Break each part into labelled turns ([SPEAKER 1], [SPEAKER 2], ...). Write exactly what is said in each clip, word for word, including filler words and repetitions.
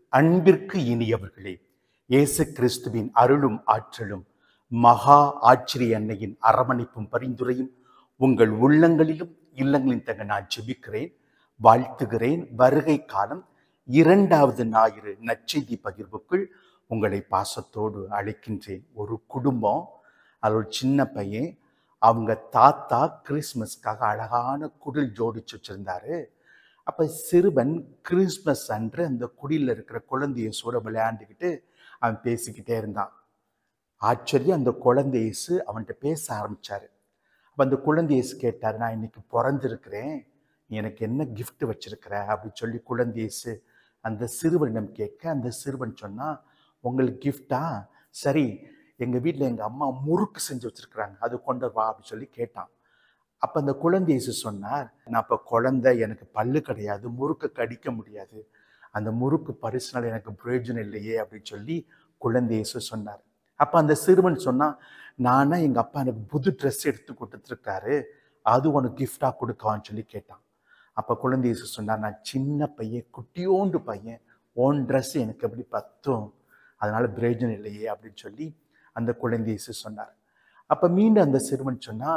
[SPEAKER 1] அன்பிற்கு இனியவர்களே, இயேசு கிறிஸ்துவின் அருளும் ஆற்றலும் மகா ஆச்சரிய அன்னையின் அரவணைப்பும் பரிந்துரையும் உங்கள் உள்ளங்களிலும் இல்லங்களின் தங்க நான் ஜெபிக்கிறேன், வாழ்த்துகிறேன். வருகை காலம் இரண்டாவது ஞாயிறு நற்செய்தி பகிர்வுக்குள் உங்களை பாசத்தோடு அழைக்கின்றேன். ஒரு குடும்பம், அது ஒரு சின்ன பையன், அவங்க தாத்தா கிறிஸ்மஸ்க்காக அழகான குடில் ஜோடிச்சு வச்சிருந்தாரு. அப்போ சிறுவன் கிறிஸ்மஸ் அன்று அந்த குடியில் இருக்கிற குழந்தையேசோட விளையாண்டுக்கிட்டு அவன் பேசிக்கிட்டே இருந்தான். ஆச்சரியம், அந்த குழந்தையேசு அவன்கிட்ட பேச ஆரம்பிச்சாரு. அப்போ அந்த குழந்தையேசு கேட்டார், நான் இன்னைக்கு பிறந்திருக்கிறேன், நீ எனக்கு என்ன கிஃப்ட் வச்சிருக்கிற அப்படின்னு சொல்லி குழந்தையேசு அந்த சிறுவனிடம் கேட்க, அந்த சிறுவன் சொன்னா, உங்களுக்கு கிஃப்டா? சரி, எங்கள் வீட்டில் எங்கள் அம்மா முறுக்கு செஞ்சு வச்சிருக்கிறாங்க, அது கொண்டு வா அப்படின்னு சொல்லி கேட்டான். அப்போ அந்த குழந்தையேசு சொன்னார், நான் இப்போ குழந்தை, எனக்கு பல்லு கிடையாது, முறுக்கு கடிக்க முடியாது, அந்த முறுக்கு பரிசுனால் எனக்கு பிரயோஜனம் இல்லையே அப்படின்னு சொல்லி குழந்தையேசு சொன்னார். அப்போ அந்த சிறுவன் சொன்னா, நானா எங்கள் அப்பா எனக்கு புது ட்ரெஸ் எடுத்து கொடுத்துருக்காரு, அது உனக்கு கிஃப்டாக கொடுக்கான்னு சொல்லி கேட்டான். அப்போ குழந்தையேசு சொன்னார், நான் சின்ன பையன், குட்டியோண்டு பையன், ஓன் ட்ரெஸ் எனக்கு எப்படி பத்தும், அதனால பிரயோஜனம் இல்லையே அப்படின்னு சொல்லி அந்த குழந்தையேசு சொன்னார். அப்போ மீண்டும் அந்த சிறுவன் சொன்னா,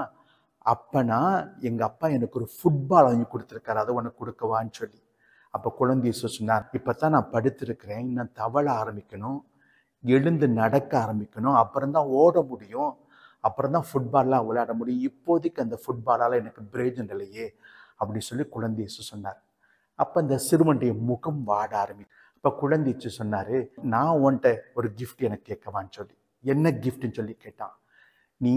[SPEAKER 1] அப்பனா எங்கள் அப்பா எனக்கு ஒரு ஃபுட்பால் வாங்கி கொடுத்துருக்காரு, அதை உனக்கு கொடுக்கவான்னு சொல்லி. அப்போ குழந்தையேசு சொன்னார், இப்போ தான் நான் படுத்திருக்கிறேன், இன்னும் தவழ ஆரம்பிக்கணும், எழுந்து நடக்க ஆரம்பிக்கணும், அப்புறம் தான் ஓட முடியும், அப்புறம் தான் ஃபுட்பால்லாம் விளையாட முடியும், இப்போதைக்கு அந்த ஃபுட்பாலால் எனக்கு பிரயோஜனம் இல்லையே அப்படி சொல்லி குழந்தையேசு சொன்னார். அப்போ அந்த சிறுவனுடைய முகம் வாட ஆரம்பி. அப்போ குழந்தையேசு சொன்னார், நான் உன்கிட்ட ஒரு கிஃப்ட் எனக்கு கேட்கவான்னு சொல்லி. என்ன கிஃப்ட்னு சொல்லி கேட்டான். நீ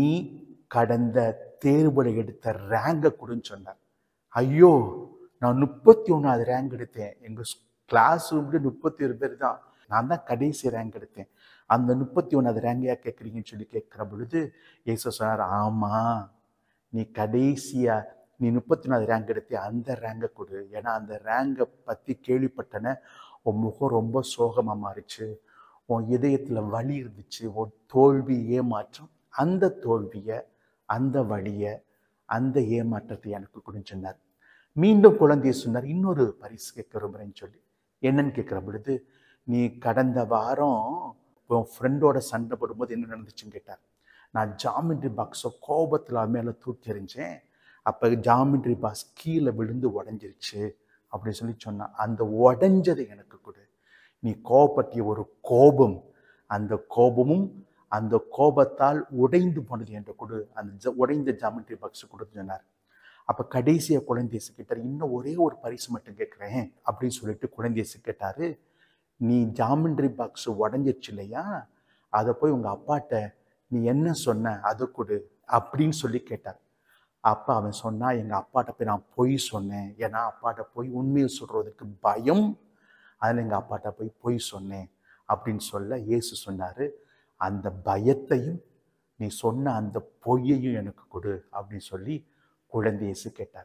[SPEAKER 1] கடந்த தேர்வுல எடுத்த ரேங்கை கொடுன்னு சொன்னார். ஐயோ, நான் முப்பத்தி ஒன்றாவது ரேங்க் எடுத்தேன், எங்கள் கிளாஸ் ரூம்ல முப்பத்தி ஒரு பேர் தான், நான் தான் கடைசி ரேங்க் எடுத்தேன், அந்த முப்பத்தி ஒன்றாவது ரேங்கையா கேட்குறீங்கன்னு சொல்லி கேட்குற பொழுது இயேசு சொன்னார், ஆமாம், நீ கடைசியா நீ முப்பத்தி ஒன்றாவது ரேங்க் எடுத்தே, அந்த ரேங்கை கொடு, ஏன்னா அந்த ரேங்கை பற்றி கேள்விப்பட்டன, உன் முகம் ரொம்ப சோகமாக மாறிச்சு, உன் இதயத்தில் வலி இருந்துச்சு, உன் தோல்வி ஏமாற்றம், அந்த தோல்வியை, அந்த வழியை, அந்த ஏமாற்றத்தை எனக்கு கொடுன்னு சொன்னார். மீண்டும் குழந்தைய சொன்னார், இன்னொரு பரிசு கேட்க விரும்புகிறேன்னு சொல்லி. என்னன்னு கேட்குற பொழுது, நீ கடந்த வாரம் உன் ஃப்ரெண்டோட சண்டை போடும்போது என்ன நடந்துச்சுன்னு கேட்டார். நான் ஜாமெண்ட்ரி பாக்ஸை கோபத்தில் மேலே தூக்கி எறிஞ்சேன், அப்போ ஜாமெண்ட்ரி பாக்ஸ் கீழே விழுந்து உடஞ்சிருச்சு அப்படின்னு சொல்லி சொன்னான். அந்த உடஞ்சதை எனக்கு கொடு, நீ கோபப்பட்டிய ஒரு கோபம், அந்த கோபமும் அந்த கோபத்தால் உடைந்து போனது என்று கொடு, அந்த உடைந்த ஜாமெண்ட்ரி பாக்ஸ் கொடுத்து சொன்னார். அப்போ கடைசியாக குழந்தையேசு கேட்டார், இன்னும் ஒரே ஒரு பரிசு மட்டும் கேட்குறேன் அப்படின்னு சொல்லிட்டு குழந்தையேசு கேட்டார், நீ ஜாமெண்ட்ரி பாக்ஸ் உடஞ்சிருச்சு இல்லையா, அதை போய் உங்கள் அப்பாட்ட நீ என்ன சொன்ன அதை கொடு அப்படின்னு சொல்லி கேட்டார். அப்போ அவன் சொன்னா, எங்கள் அப்பாட்ட போய் நான் பொய் சொன்னேன், ஏன்னா அப்பாட்ட போய் உண்மையை சொல்கிறதுக்கு பயம், அதில் எங்கள் அப்பாட்ட போய் பொய் சொன்னேன் அப்படின்னு சொல்ல இயேசு சொன்னார், அந்த பயத்தையும் நீ சொன்ன அந்த பொய்யையும் எனக்கு கொடு அப்படின்னு சொல்லி குழந்தையேசு கேட்டார்.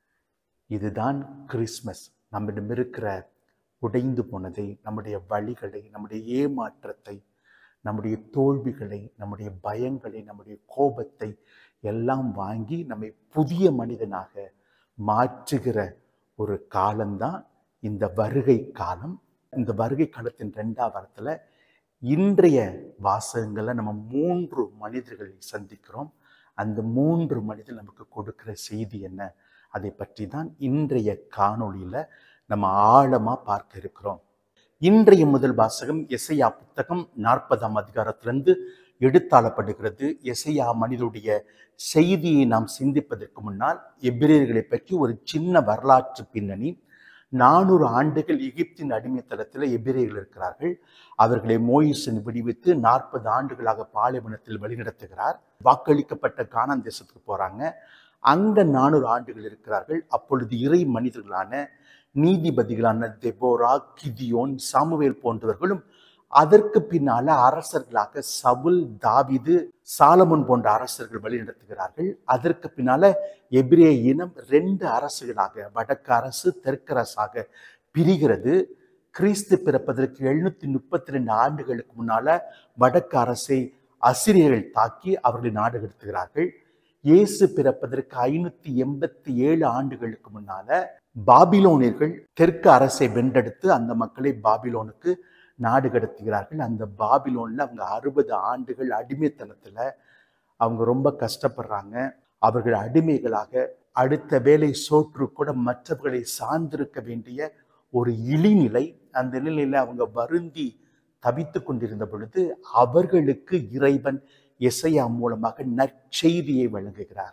[SPEAKER 1] இதுதான் கிறிஸ்மஸ். நம்மிடம் இருக்கிற உடைந்து போனதை, நம்முடைய வழிகளை, நம்முடைய ஏமாற்றத்தை, நம்முடைய தோல்விகளை, நம்முடைய பயங்களை, நம்முடைய கோபத்தை எல்லாம் வாங்கி நம்மை புதிய மனிதனாக மாற்றுகிற ஒரு காலம்தான் இந்த வருகை காலம். இந்த வருகை காலத்தின் ரெண்டாம் வாரத்தில் இன்றைய வாசகங்களை நம்ம மூன்று மனிதர்களை சந்திக்கிறோம். அந்த மூன்று மனிதர் நமக்கு கொடுக்கிற செய்தி என்ன, அதை பற்றி தான் இன்றைய காணொளியில் நம்ம ஆழமாக பார்க்க இருக்கிறோம். இன்றைய முதல் வாசகம் எசையா புத்தகம் நாற்பதாம் அதிகாரத்திலிருந்து எடுத்தாளப்படுகிறது. எசையா மனிதனுடைய செய்தியை நாம் சிந்திப்பதற்கு முன்னால் எபிரேயர்களை பற்றி ஒரு சின்ன வரலாற்று பின்னணி. நானூறு ஆண்டுகள் எகிப்தின் அடிமைத்தளத்தில் எபிரேயர்கள் இருக்கிறார்கள். அவர்களை மோயிசன் விடுவித்து நாற்பது ஆண்டுகளாக பாலைவனத்தில் வழிநடத்துகிறார். வாக்களிக்கப்பட்ட கானான் தேசத்துக்கு போறாங்க. அங்க நானூறு ஆண்டுகள் இருக்கிறார்கள். அப்பொழுது இறை மனிதர்களான நீதிபதிகளான தெபோரா, கிதியோன், சாமுவேல் போன்றவர்களும், அதற்கு பின்னால அரசர்களாக சவுல், தாவீது, சாலமோன் போன்ற அரசர்கள் வழிநடத்துகிறார்கள். அதற்கு பின்னால எபிரேய இனம் ரெண்டு அரசுகளாக, வடக்கு அரசு, தெற்கு அரசாக பிரிகிறது. கிறிஸ்து பிறப்பதற்கு எழுநூத்தி முப்பத்தி ரெண்டு ஆண்டுகளுக்கு முன்னால வடக்கு அரசை அசிரியர்கள் தாக்கி அவர்களை நாடு கடத்துகிறார்கள். இயேசு பிறப்பதற்கு ஐநூத்தி எண்பத்தி ஏழு ஆண்டுகளுக்கு முன்னால பாபிலோனியர்கள் தெற்கு அரசை வென்றெடுத்து அந்த மக்களை பாபிலோனுக்கு நாடு கடத்துகிறார்கள். அந்த பாபிலோன்ல அவங்க அறுபது ஆண்டுகள் அடிமைத்தனத்துல அவங்க ரொம்ப கஷ்டப்படுறாங்க. அவர்கள் அடிமைகளாக அடுத்த வேலை சோற்று கூட மற்றவர்களை சார்ந்திருக்க வேண்டிய ஒரு இழிநிலை, அந்த நிலையில அவங்க வருந்தி தவித்து கொண்டிருந்த பொழுது அவர்களுக்கு இறைவன் எசையா மூலமாக நற்செய்தியை வழங்குகிறார்.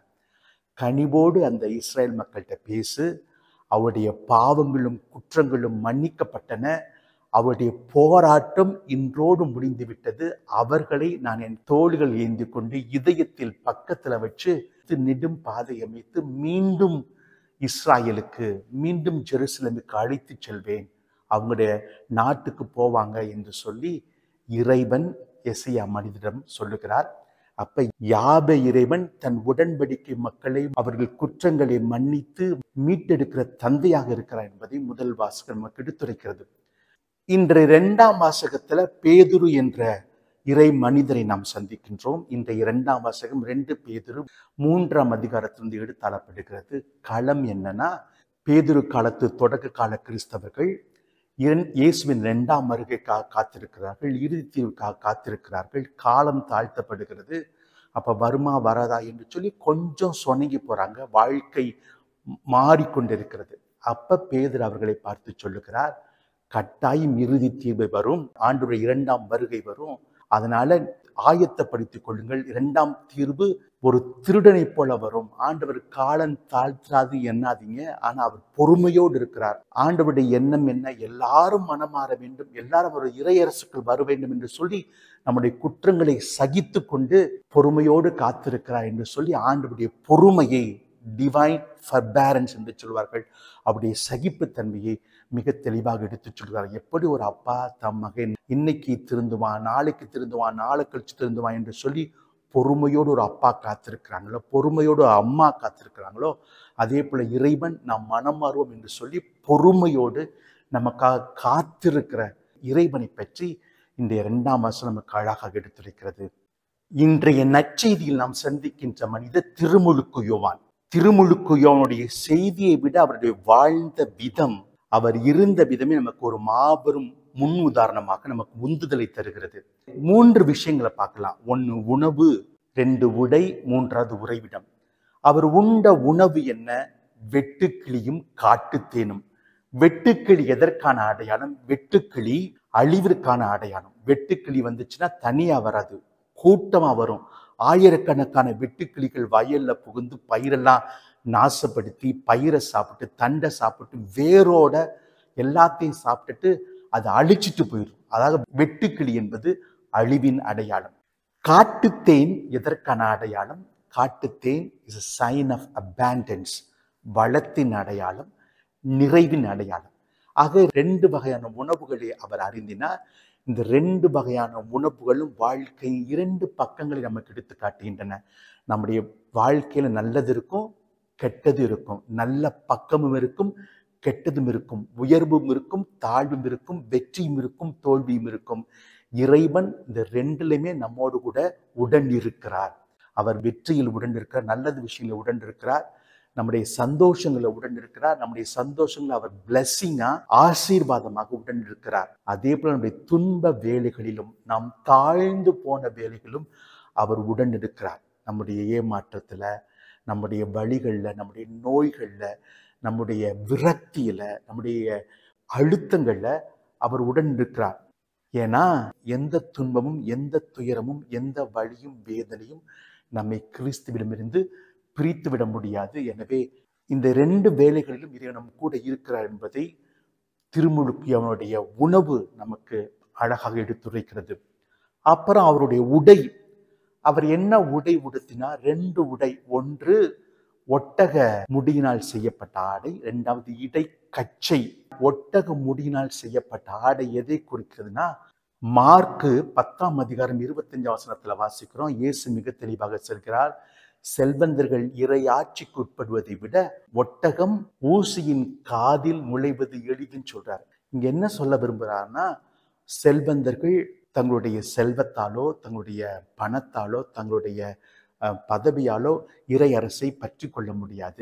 [SPEAKER 1] கனிவோடு அந்த இஸ்ரேல் மக்கள்கிட்ட பேசு, அவருடைய பாவங்களும் குற்றங்களும் மன்னிக்கப்பட்டன, அவருடைய போராட்டம் இன்றோடு முடிந்துவிட்டது, அவர்களை நான் என் தோள்கள் ஏந்தி கொண்டு இதயத்தில் பக்கத்துல வச்சு நெடும் பாதை அமைத்து மீண்டும் இஸ்ராயலுக்கு மீண்டும் ஜெருசலேமுக்கு அழைத்து செல்வேன், அவங்களுடைய நாட்டுக்கு போவாங்க என்று சொல்லி இறைவன் எசையா மனிதரிடம் சொல்லுகிறார். அப்ப யாப இறைவன் தன் உடன்படிக்கை மக்களை அவர்கள் குற்றங்களை மன்னித்து மீட்டெடுக்கிற தந்தையாக இருக்கிறார் என்பதை முதல் வாசகம் நமக்கு எடுத்துரைக்கிறது. இன்று இரண்டாம் வாசகத்துல பேதுரு என்ற இறை மனிதரை நாம் சந்திக்கின்றோம். இன்றைய இரண்டாம் வாசகம் ரெண்டு பேதுரு மூன்றாம் அதிகாரத்திலிருந்து எடுத்தாளப்படுகிறது. களம் என்னன்னா, பேதுரு காலத்து தொடக்க கால கிறிஸ்தவர்கள் இயேசுவின் இரண்டாம் வருகைக்காக காத்திருக்கிறார்கள், இறுதி தீர்வுக்காக காத்திருக்கிறார்கள். காலம் தாழ்த்தப்படுகிறது. அப்ப வருமா வராதா என்று சொல்லி கொஞ்சம் சொனங்கி போறாங்க. வாழ்க்கை மாறிக்கொண்டிருக்கிறது. அப்ப பேதுரு அவர்களை பார்த்து சொல்லுகிறார், கட்டாயம் இறுதி தீர்வு வரும், ஆண்டவருடைய இரண்டாம் வருகை வரும், அதனால ஆயத்தப்படுத்திக் கொள்ளுங்கள். இரண்டாம் தீர்வு ஒரு திருடனை போல வரும். ஆண்டவர் காலம் தாழ்த்தாது எண்ணாதீங்க, ஆனா அவர் பொறுமையோடு இருக்கிறார். ஆண்டவருடைய எண்ணம் என்ன? எல்லாரும் மனமாற வேண்டும், எல்லாரும் ஒரு இறையரசுக்குள் வர வேண்டும் என்று சொல்லி நம்முடைய குற்றங்களை சகித்து கொண்டு பொறுமையோடு காத்திருக்கிறார் என்று சொல்லி ஆண்டவருடைய பொறுமையை, டிவைன் ஃபர்பேரன்ஸ் என்று சொல்வார்கள், அவருடைய சகிப்புத்தன்மையை மிக தெளிவாக எடுத்துச் சொல்கிறார். எப்படி ஒரு அப்பா தம் மகன் இன்னைக்கு திருந்துவான், நாளைக்கு திருந்துவான், நாளை கழிச்சு திருந்துவான் என்று சொல்லி பொறுமையோடு ஒரு அப்பா காத்திருக்கிறாங்களோ, பொறுமையோடு அம்மா காத்திருக்கிறாங்களோ, அதே போல இறைவன் நாம் மனம் மாறுவோம் என்று சொல்லி பொறுமையோடு நமக்காக காத்திருக்கிற இறைவனை பற்றி இந்த இரண்டாம் வசனம் நமக்கு அழகாக எடுத்துரைக்கிறது. இன்றைய நற்செய்தியில் நாம் சந்திக்கின்ற மனிதர் திருமுழுக்கு யோவான். திருமுழுக்கு யோவானுடைய செய்தியை விட அவருடைய வாழ்ந்த விதம், அவர் இருந்த விதமே நமக்கு ஒரு மாபெரும் முன் உதாரணமாக நமக்கு உந்துதலை தருகிறது. மூன்று விஷயங்களை பார்க்கலாம். ஒன்று உணவு, ரெண்டு உடை, மூன்றாவது உறைவிடம். அவர் உண்ட உணவு என்ன? வெட்டுக்கிளியும் காட்டுத்தேனும். வெட்டுக்கிளி எதற்கான அடையாளம்? வெட்டுக்கிளி அழிவிற்கான அடையாளம். வெட்டுக்கிளி வந்துச்சுன்னா தனியா வராது, கூட்டமா வரும். ஆயிரக்கணக்கான வெட்டுக்கிளிகள் வயல்ல புகுந்து பயிரெல்லாம் நாசப்படுத்தி பயிரை சாப்பிட்டு தண்டை சாப்பிட்டு வேரோட எல்லாத்தையும் சாப்பிட்டுட்டு அதை அழிச்சிட்டு போயிடும். அதாவது வெட்டுக்கிளி என்பது அழிவின் அடையாளம். காட்டுத்தேன் எதற்கான அடையாளம்? காட்டுத்தேன் is a sign of abundance, வளத்தின் அடையாளம், நிறைவின் அடையாளம். ஆக ரெண்டு வகையான உணவுகளை அவர் அறிந்தினார். இந்த ரெண்டு வகையான உணவுகளும் வாழ்க்கை இரண்டு பக்கங்களை நமக்கு எடுத்து காட்டுகின்றன. நம்முடைய வாழ்க்கையில நல்லது இருக்கும், கெட்டது இருக்கும். நல்ல பக்கமும் இருக்கும், கெட்டதும் இருக்கும். உயர்வும் இருக்கும், தாழ்வும் இருக்கும். வெற்றியும் இருக்கும், தோல்வியும் இருக்கும். இறைவன் இந்த ரெண்டுலையுமே நம்மோடு கூட உடன் இருக்கிறார். அவர் வெற்றியில் உடன் இருக்கிறார், நல்லது விஷயங்களில் உடன் இருக்கிறார், நம்முடைய சந்தோஷங்களை உடன் இருக்கிறார், நம்முடைய சந்தோஷங்களை அவர் பிளஸ்ஸிங்கா ஆசீர்வாதமாக உடன் இருக்கிறார். அதே போல நம்முடைய துன்ப வேலைகளிலும் நாம் தாழ்ந்து போன வேலைகளிலும் அவர் உடன் இருக்கிறார். நம்முடைய ஏமாற்றத்துல, நம்முடைய வழிகள்ல, நம்முடைய நோய்கள்ல, நம்முடைய விரக்தியில, நம்முடைய அழுத்தங்கள்ல அவர் உடன் இருக்கிறார். ஏன்னா எந்த துன்பமும் எந்த துயரமும் எந்த வழியும் வேதனையும் நம்மை கிறிஸ்துவிடமிருந்து பிரித்து விட முடியாது. எனவே இந்த ரெண்டு வேலைகளிலும் இறைவன் நம் கூட இருக்கிறார் என்பதை திருமுழுக்கு அவனுடைய உணவு நமக்கு அழகாக எடுத்துரைக்கிறது. அப்புறம் அவருடைய உடை, அவர் என்ன உடை உடுத்தினார்? ரெண்டு உடை. ஒன்று ஒட்டக முடியினால் செய்யப்பட்ட ஆடை, இரண்டாவது இடை கச்சை. ஒட்டக முடியினால் செய்யப்பட்ட ஆடை எதை குறிக்கிறதுனா, மார்க்கு பத்தாம் அதிகாரம் இருபத்தி அஞ்சு வசனத்துல வாசிக்கிறோம். இயேசு மிக தெளிவாக சொல்கிறார், செல்வந்தர்கள் இறை ஆட்சிக்கு உட்படுவதை விட ஒட்டகம் ஊசியின் காதில் நுழைவது எளிதுன்னு சொல்றார். இங்க என்ன சொல்ல விரும்புறாருன்னா, செல்வந்தர்கள் தங்களுடைய செல்வத்தாலோ தங்களுடைய பணத்தாலோ தங்களுடைய பதவியாலோ இறை அரசை பற்றி கொள்ள முடியாது.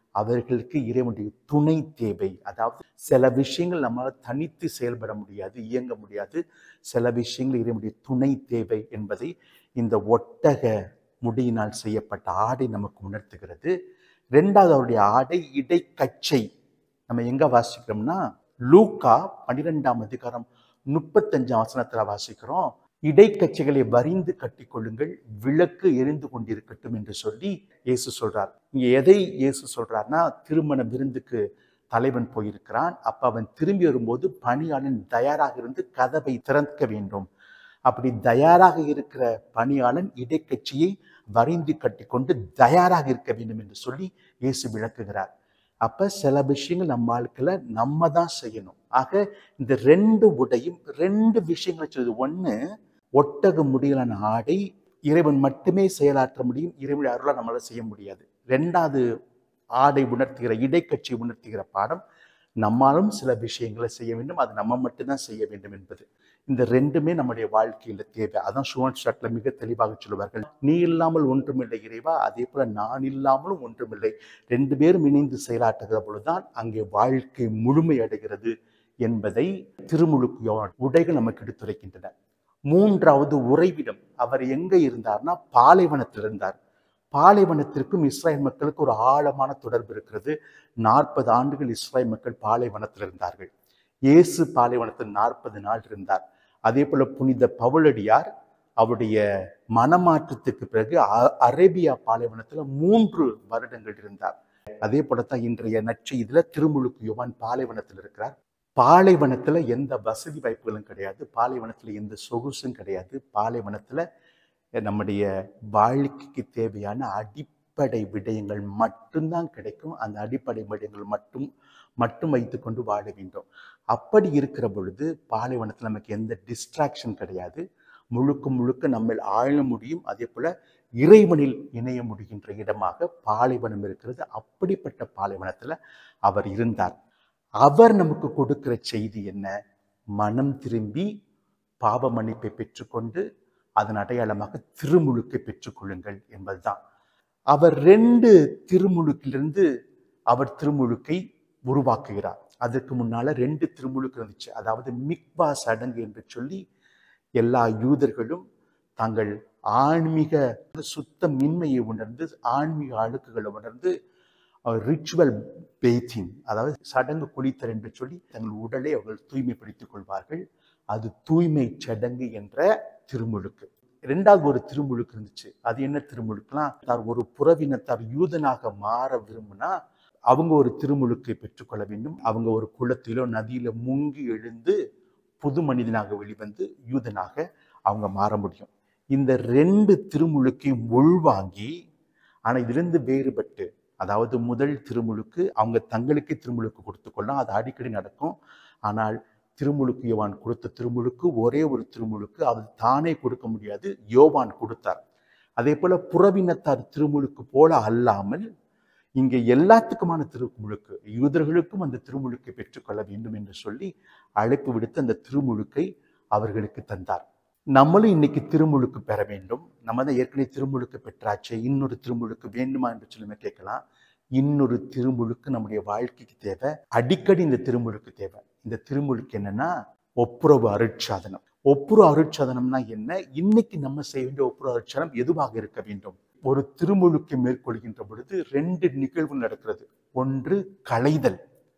[SPEAKER 1] அவர்களுக்கு இறைவனுடைய துணை தேவை. அதாவது சில விஷயங்கள் நம்மளால் தனித்து செயல்பட முடியாது, இயங்க முடியாது. சில விஷயங்கள் இறைவனுடைய துணை தேவை என்பதை இந்த ஒட்டக முடியினால் செய்யப்பட்ட ஆடை நமக்கு உணர்த்துகிறது. இரண்டாவது அவருடைய ஆடை இடைக்கச்சை. நம்ம எங்க வாசிக்கிறோம்னா லூக்கா பன்னிரெண்டாம் அதிகாரம் முப்பத்தஞ்சாம் வசனத்துல வாசிக்கிறோம். இடைக்கச்சைகளை வரிந்து கட்டிக்கொள்ளுங்கள், விளக்கு எரிந்து கொண்டிருக்கட்டும் என்று சொல்லி இயேசு சொல்றார். இங்க எதை இயேசு சொல்றார்னா, திருமண விருந்துக்கு தலைவன் போயிருக்கிறான். அப்ப அவன் திரும்பி வரும்போது பணியாளன் தயாராக இருந்து கதவை திறக்க வேண்டும். அப்படி தயாராக இருக்கிற பணியாளன் இடைக்கட்சியை வரிந்து கட்டிக்கொண்டு தயாராக இருக்க வேண்டும் என்று சொல்லி இயேசு விளக்குகிறார். அப்ப சில விஷயங்கள் நம்ம வாழ்க்கையில நம்ம தான் செய்யணும். ஆக இந்த ரெண்டு உடையும் ரெண்டு விஷயங்களை சொல்லுது. ஒண்ணு, ஒட்டக முடியலான ஆடை இறைவன் மட்டுமே செயலாற்ற முடியும், இறைவனுடைய அருளை நம்மளால செய்ய முடியாது. ரெண்டாவது ஆடை உணர்த்துகிற இடைக்கட்சி உணர்த்துகிற பாடம், நம்மாலும் சில விஷயங்களை செய்ய வேண்டும், அது நம்ம மட்டும்தான் செய்ய வேண்டும் என்பது. இந்த ரெண்டுமே நம்முடைய வாழ்க்கையில தேவை. அதான் ஷோன்ஸ்டாட்ல மிக தெளிவாக சொல்லுவார்கள், நீ இல்லாமல் ஒன்றுமில்லை இறைவா, அதே போல நான் இல்லாமலும் ஒன்றுமில்லை. ரெண்டு பேரும் இணைந்து செயலாற்றுகிற பொழுதுதான் அங்கே வாழ்க்கை முழுமை அடைகிறது என்பதை திருமுழுக்கு உடைகள் நமக்கு எடுத்துரைக்கின்றன. மூன்றாவது உறைவிடம். அவர் எங்க இருந்தார்னா பாலைவனத்தில் இருந்தார். பாலைவனத்திற்கும் இஸ்ராயல் மக்களுக்கு ஒரு ஆழமான தொடர்பு இருக்கிறது. நாற்பது ஆண்டுகள் இஸ்ராயல் மக்கள் பாலைவனத்தில் இருந்தார்கள். இயேசு பாலைவனத்தில் நாற்பது நாள் இருந்தார். அதே போல புனித பவுலடியார் அவருடைய மனமாற்றத்துக்கு பிறகு அரேபியா பாலைவனத்துல மூன்று வருடங்கள் இருந்தார். அதே போலத்தான் இன்றைய நற்செய்தியில திருமுழுக்கு யோவான் பாலைவனத்தில் இருக்கிறார். பாலைவனத்துல எந்த வசதி வாய்ப்புகளும் கிடையாது, பாலைவனத்துல எந்த சொகுசும் கிடையாது. பாலைவனத்துல நம்முடைய வாழ்க்கைக்கு தேவையான அடிப்படை விடயங்கள் மட்டும்தான் கிடைக்கும். அந்த அடிப்படை விடயங்கள் மட்டும் மட்டும் வைத்துக்கொண்டு வாழ வேண்டும். அப்படி இருக்கிற பொழுது பாலைவனத்தில் நமக்கு எந்த டிஸ்ட்ராக்ஷன் கிடையாது. முழுக்க முழுக்க நம்ம ஆழ முடியும். அதே போல இறைவனில் இணைய முடிகின்ற இடமாக பாலைவனம் இருக்கிறது. அப்படிப்பட்ட பாலைவனத்துல அவர் இருந்தார். அவர் நமக்கு கொடுக்கிற செய்தி என்ன? மனம் திரும்பி பாவ மன்னிப்பை பெற்றுக்கொண்டு அதன் அடையாளமாக திருமுழுக்கை பெற்றுக்கொள்ளுங்கள் என்பதுதான். அவர் ரெண்டு திருமுழுக்கிலிருந்து அவர் திருமுழுக்கை உருவாக்குகிறார். அதற்கு முன்னால ரெண்டு திருமுழுக்கு இருந்துச்சு. அதாவது மிக்வா சடங்கு என்று சொல்லி எல்லா யூதர்களும் தங்கள் ஆன்மீக சுத்த மின்மையை உணர்ந்து, ஆன்மீக அழுக்குகளை உணர்ந்து ரிச்சுவல் பேத்திங், அதாவது சடங்கு குளித்தல் என்று சொல்லி தங்கள் உடலை அவர்கள் தூய்மைப்படுத்திக் கொள்வார்கள். அது தூய்மை சடங்கு என்ற திருமுழுக்கு. இரண்டாவது ஒரு திருமுழுக்கு இருந்துச்சு. அது என்ன திருமுழுக்குலாம், ஒரு புறவினத்தார் யூதனாக மாற விரும்பினா அவங்க ஒரு திருமுழுக்கை பெற்றுக்கொள்ள வேண்டும். அவங்க ஒரு குளத்திலோ நதியில முங்கி எழுந்து புது மனிதனாக வெளிவந்து யூதனாக அவங்க மாற முடியும். இந்த ரெண்டு திருமுழுக்கையும் உள்வாங்கி, ஆனா இதிலிருந்து வேறுபட்டு, அதாவது முதல் திருமுழுக்கு அவங்க தங்களுக்கே திருமுழுக்கு கொடுத்துக்கொள்ளலாம், அது அடிக்கடி நடக்கும். ஆனால் திருமுழுக்கு யோவான் கொடுத்த திருமுழுக்கு ஒரே ஒரு திருமுழுக்கு, அது தானே கொடுக்க முடியாது, யோவான் கொடுத்தார். அதே போல புறவினத்தார் திருமுழுக்கு போல அல்லாமல் இங்கே எல்லாத்துக்குமான திருமுழுக்கு, யூதர்களுக்கும் அந்த திருமுழுக்கை பெற்றுக்கொள்ள வேண்டும் என்று சொல்லி அழைப்பு விடுத்து அந்த திருமுழுக்கை அவர்களுக்கு தந்தார். நம்மளும் இன்னைக்கு திருமுழுக்கு பெற வேண்டும். நம்ம தான் ஏற்கனவே திருமுழுக்கு பெற்றாச்சு, இன்னொரு திருமுழுக்கு வேண்டுமா என்று சொல்லி கேட்கலாம். இன்னொரு திருமுழுக்கு நம்முடைய வாழ்க்கைக்கு தேவை. அடிக்கடி இந்த திருமுழுக்கு தேவை. இந்த திருமுழுக்கு என்னன்னா ஒப்புரவு அருட்சாதனம். ஒப்புரவு அருட்சாதனம்னா என்ன? இன்னைக்கு நம்ம செய்ய வேண்டிய ஒப்புரவு அருட்சாதனம் எதுவாக இருக்க வேண்டும்? ஒரு திருமுழுக்கை மேற்கொள்கின்ற பொழுது ரெண்டு நிகழ்வு நடக்கிறது. ஒன்று களைதல்,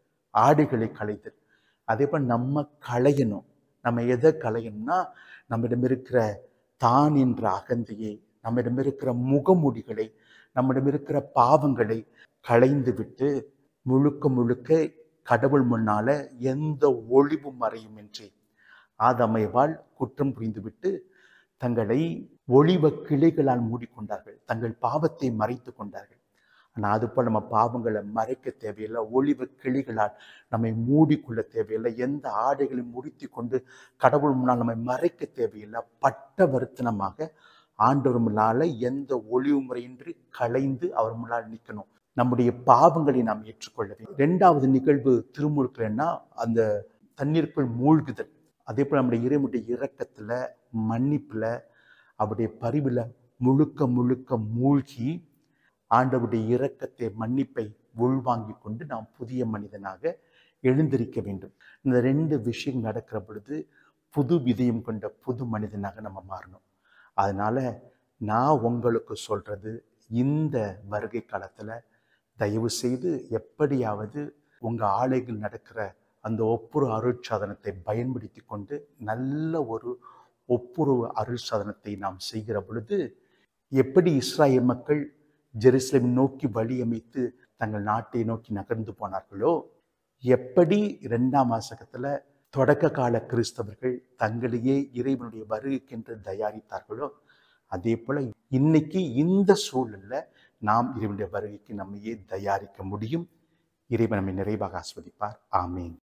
[SPEAKER 1] ஆடைகளை களைதல். அதே போல் நம்ம களையணும். நம்ம எதை களையணும்னா, நம்மிடம் இருக்கிற தான் என்ற அகந்தையை, நம்மிடம் இருக்கிற முகமூடிகளை, நம்மிடம் இருக்கிற பாவங்களை களைந்து விட்டு முழுக்க முழுக்க கடவுள் முன்னால எந்த ஒளிவும் மறையுமின்றி ஆதாமைவால் குற்றம் புரிந்துவிட்டு தங்களை ஒளிவ கிளைகளால் மூடிக்கொண்டார்கள், தங்கள் பாவத்தை மறைத்து கொண்டார்கள். ஆனால் அதுபோல் நம்ம பாவங்களை மறைக்க தேவையில்லை, ஒளிவ கிளைகளால் நம்மை மூடிக்கொள்ள தேவையில்லை, எந்த ஆடைகளை முடித்து கொண்டு கடவுள் முன்னால் நம்மை மறைக்க தேவையில்லை. பட்ட வருத்தனமாக ஆண்டவர் முன்னால எந்த ஒளிவு முறையின்றி களைந்து அவர் முன்னால் நிற்கணும். நம்முடைய பாவங்களை நாம் ஏற்றுக்கொள்ள வேண்டும். இரண்டாவது நிகழ்வு திருமுழுக்குன்னா அந்த தண்ணீருக்குள் மூழ்குதல். அதே போல் நம்முடைய இறைவனுடைய இரக்கத்துல, மன்னிப்புல, அவருடைய பரிவுல முழுக்க முழுக்க மூழ்கி ஆண்டவருடைய இரக்கத்தை, மன்னிப்பை உள்வாங்கிக் கொண்டு நாம் புதிய மனிதனாக எழுந்திருக்க வேண்டும். இந்த ரெண்டு விஷயம் நடக்கிற பொழுது புது விதயம் கொண்ட புது மனிதனாக நம்ம மாறணும். அதனால நான் உங்களுக்கு சொல்றது, இந்த வருகை காலத்துல தயவு செய்து எப்படியாவது உங்க ஆலைகள் நடக்கிற அந்த ஒப்புரு அருட்சாதனத்தை பயன்படுத்தி கொண்டு நல்ல ஒரு ஒப்புரவு அருட்சாதனத்தை நாம் செய்கிற பொழுது, எப்படி இஸ்ராயேல் மக்கள் ஜெருசலேம் நோக்கி வழி அமைத்து தங்கள் நாட்டை நோக்கி நகர்ந்து போனார்களோ, எப்படி இரண்டாம் வாசகத்துல தொடக்க கால கிறிஸ்தவர்கள் தங்களையே இறைவனுடைய வருகைக்கென்று தயாரித்தார்களோ, அதே போல இன்னைக்கு இந்த சூழல்ல நாம் இறைவனுடைய வருகைக்கு நம்மையே தயாரிக்க முடியும். இறைவன் நம்மை நிறைவாக ஆஸ்வதிப்பார். ஆமீன்.